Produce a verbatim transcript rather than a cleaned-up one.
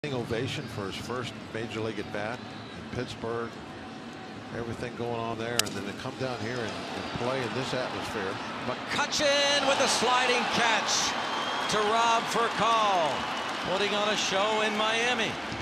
Ovation for his first major league at bat in Pittsburgh. Everything going on there, and then to come down here and, and play in this atmosphere. McCutchen with a sliding catch to Rob Furcal, putting on a show in Miami.